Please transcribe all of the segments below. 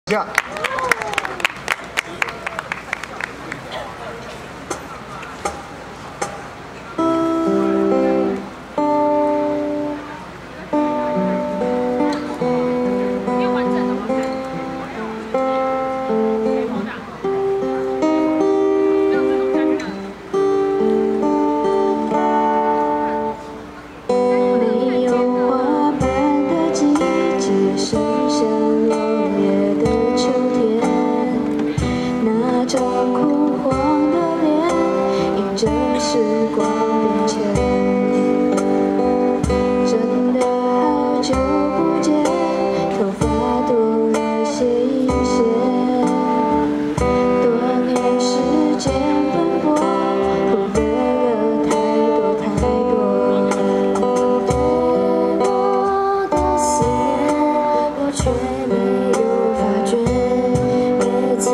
这样。 这枯黄的脸，迎着时光变迁。真的好久不见，头发多了些阴线。多年时间奔波，忽略了太多太多。对我的思念，我却没有发觉。每次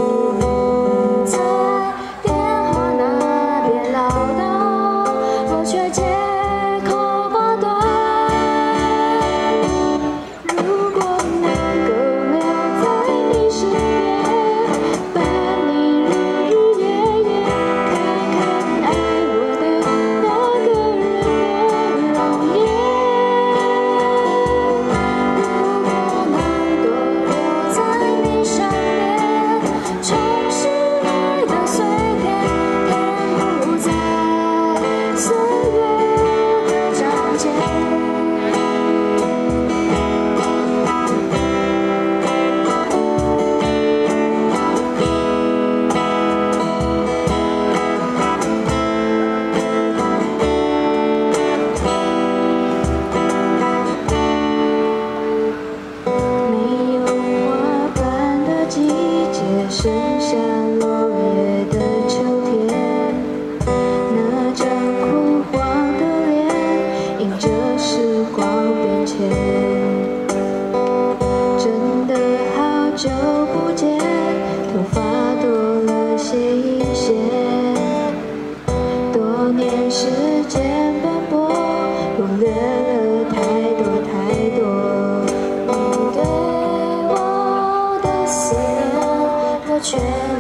剩下落叶的秋天，那张枯黄的脸，迎着时光变迁。真的好久不见，头发多了些阴线。多年时间奔波，忽略了太多太多。你对我的思念，我却